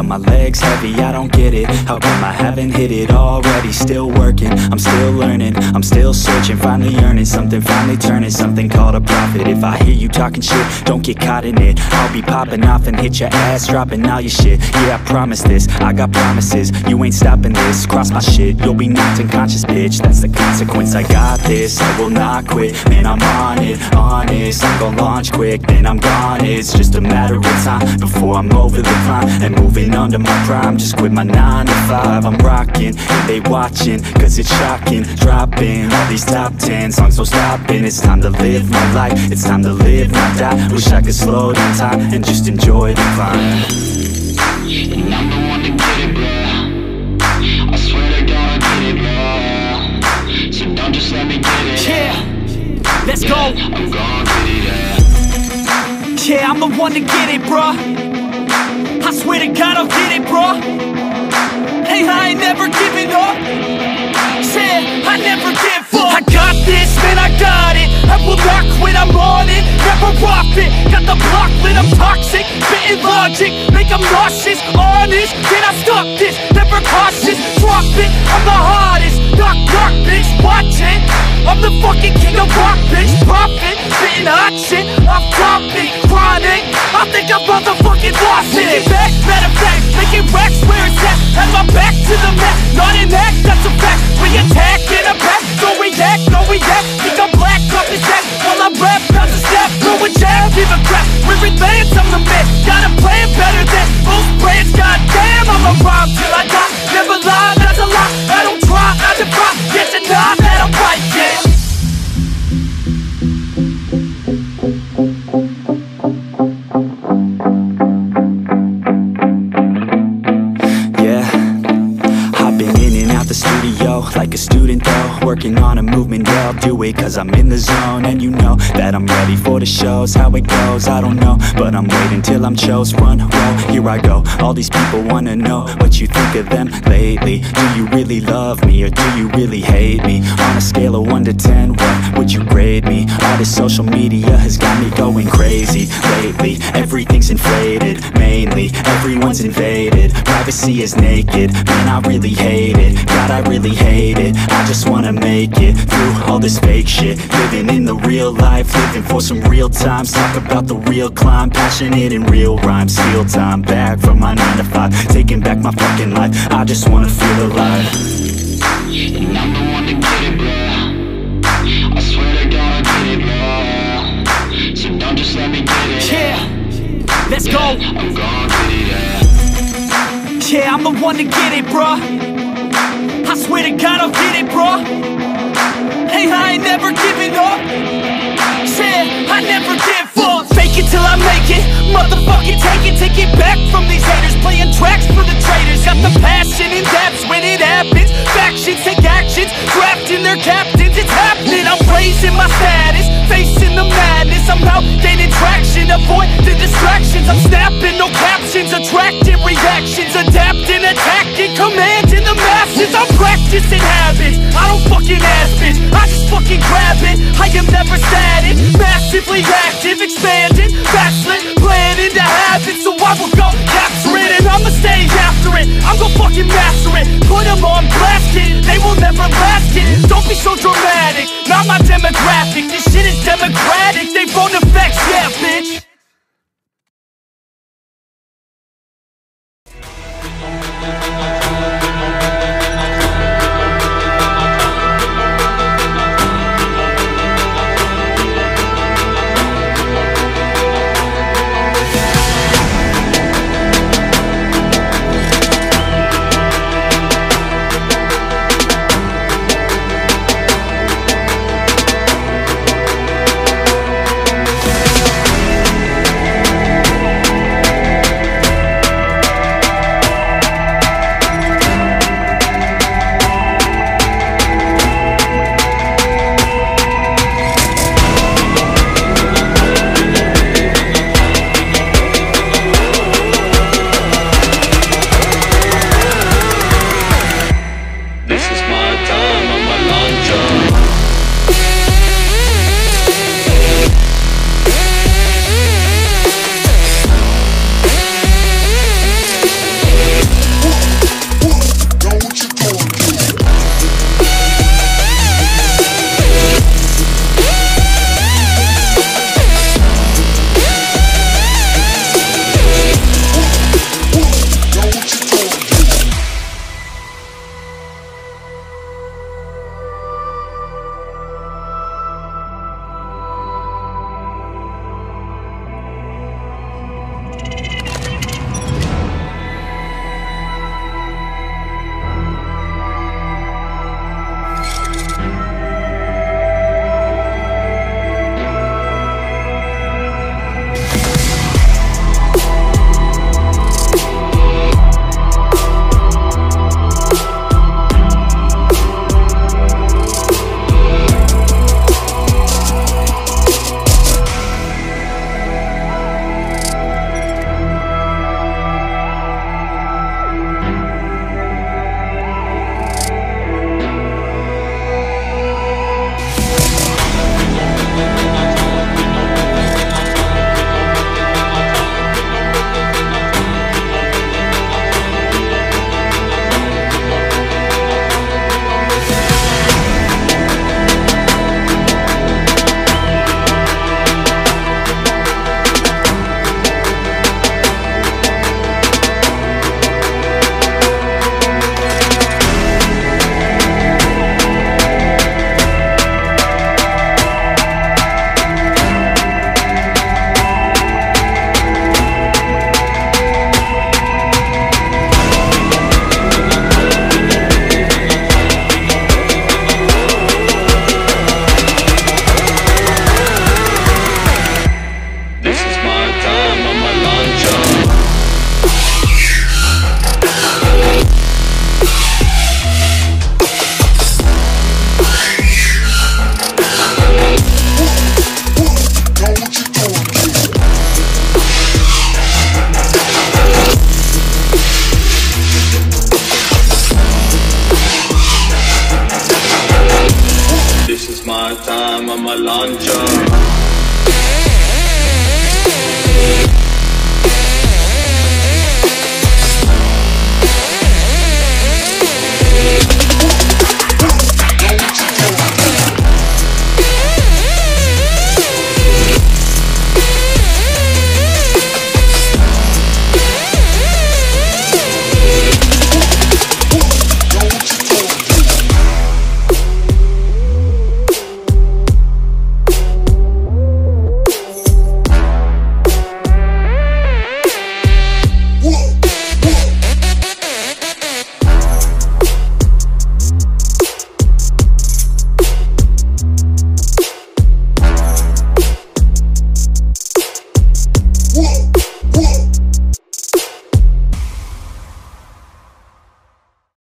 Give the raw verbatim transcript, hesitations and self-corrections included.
my legs heavy, I don't get it. How come I haven't hit it already? Still working, I'm still learning, I'm still searching, finally earning something, finally turning something called a profit. If I hear you talking shit, don't get caught in it. I'll be popping off and hit your ass, dropping all your shit. Yeah, I promise this, I got promises, you ain't stopping this. Cross my shit, you'll be knocked unconscious, bitch. That's the consequence, I got this, I will not quit. Man, I'm on it, honest, I'm gon' launch quick, then I'm gone. It's just a matter of time before I'm over the climb and moving under my prime. Just quit my nine to five, I'm rocking, and they watching, cause it's shocking. Dropping all these top ten songs, no stopping. It's time to live my life, it's time to live, not die. Wish I could slow down time and just enjoy the climb. And I'm the one to get it, bro. I swear to God I get it, bro. So don't just let me get it. Yeah, let's yeah, go. I'm gon' get it, yeah. Yeah, I'm the one to get it, bruh. I swear to God I'll get it, bruh. Hey, I ain't never giving up. Yeah, I never give up. I got this, man, I got it. I will not quit, I'm on it. Never off it. Got the block lit, I'm toxic. Spitting logic, make them nauseous. Honest, can I stop this? Never cautious, drop it. I'm the hottest. Knock, knock, bitch, watch it. I'm the fucking king of rock, bitch. Profit, spitting hot shit. Off topic, chronic. I think I'm motherfucking lost it. Making back, matter of fact, making racks where it's at. Had my back to the mat, not an act, that's a fact. We attack in a back, don't react, no react. Think I'm black, off his sack. While I rap, bounce a step, throw a jab, give a crap. We're advanced, I'm the man. Got a plan better than most brands. Goddamn, I'm a rhyme till I die. Never lie, that's a lie. I don't try, I defy. Get to die, that I'm right, yeah. Like a student though, working on a movement, yeah, I'll do it cause I'm in the zone. And you know that I'm ready for the shows. How it goes, I don't know, but I'm waiting till I'm chose. Front row, here I go. All these people wanna know what you think of them lately. Do you really love me or do you really hate me? On a scale of one to ten, what would you grade me? All this social media has got me going crazy lately. Everything's inflated, mainly everyone's invaded. Privacy is naked, man, I really hate it. God, I really hate it. I just wanna make it through all this fake shit. Living in the real life, living for some real times. Talk about the real climb, passionate in real rhymes. Steal time back from my nine to five, taking back my fucking life. I just wanna feel alive. And I'm the one to get it, bro. I swear to God I get it, bro. So don't just let me get it. Yeah, let's yeah, go. I'm gon' get it, yeah. Yeah, I'm the one to get it, bruh. I swear to God I'll get it, bruh. Hey, I ain't never giving up. Yeah, I never give up. Fake it till I make it. Motherfucking take it. Take it back from these haters. Playing tracks for the traitors. Got the passion in depths when it happens. Factions take actions. Drafting their captains. It's happening. I'm raising my status. Facing the madness. I'm out gaining traction. Avoid the distractions. I'm snapping. No captions. Attracting reactions. Adapting. Attacking. Commanding the masses. I'm practicing habits. I don't fucking ask bitch. I just fucking grab it. I am never static. Massively active. Expanding. Backslid. Planning to have it. So I will go capture it. And I'ma stay after it. I'm gonna fucking master it. Put them on blast, kid. They will never last, kid. Don't be so dramatic. Not my demographic. This shit is democratic. They phone effects, yeah, bitch. time, I'm a launcher.